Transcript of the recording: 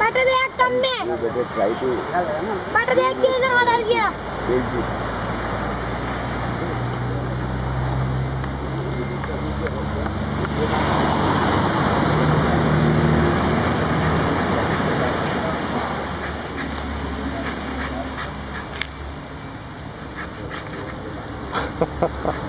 But देख कम में बेटे ट्राई टू बट देख के इधर ऑर्डर किया Ha ha ha.